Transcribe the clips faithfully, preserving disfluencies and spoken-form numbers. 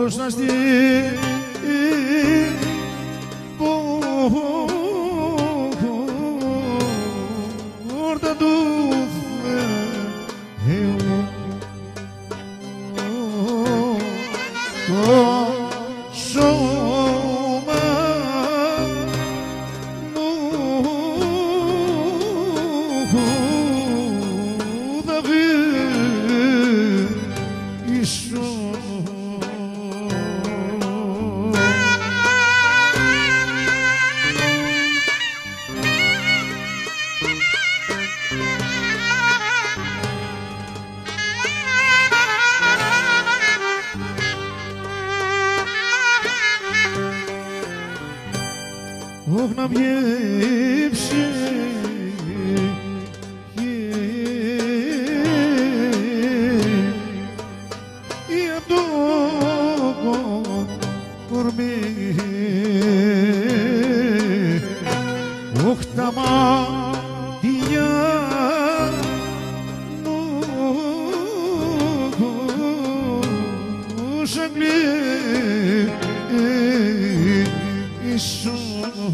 μπορείς να στη πόρτα του Θεού το σώμα μου θα βρίσκω. Ωχ να βιέψει ή απ' το κορμί. Ωχ τα μάτια μου σαν κλείσουν.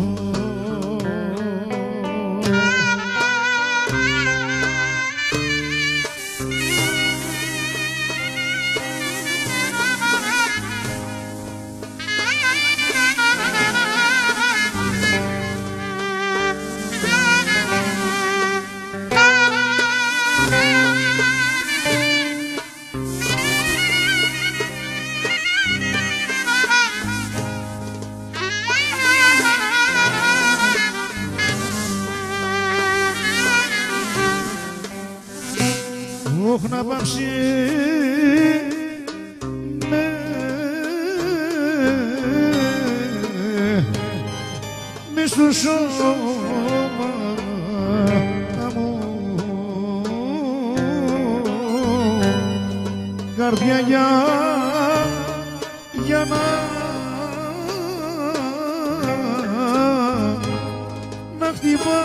Ωχ να πάψει με, μες στο σώμα μου καρδιά για, για να να χτυπάει.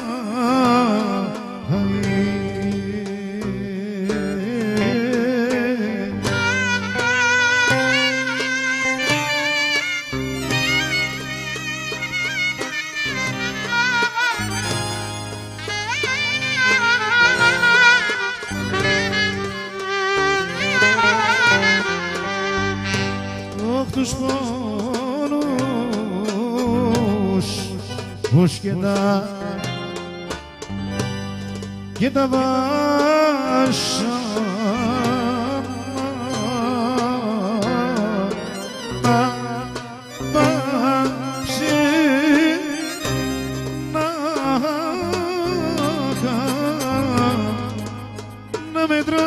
Τους πόνους πως και τα και τα βάσανα να πάψει να να μετράει.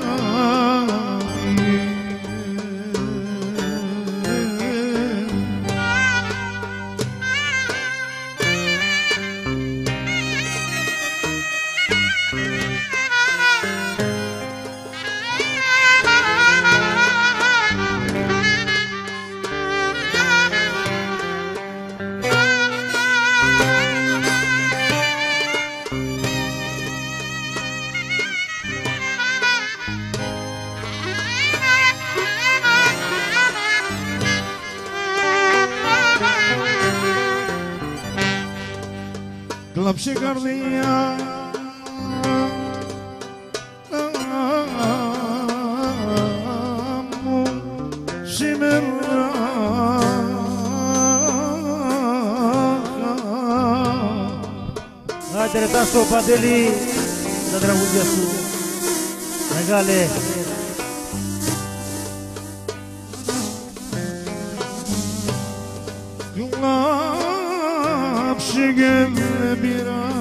Κλάψε καρδιά μου σήμερα. Άντε ρε Τάσο, Παντελή, τα τραγούδια σου. Μεγάλε. Κλάψε και με πειράζει.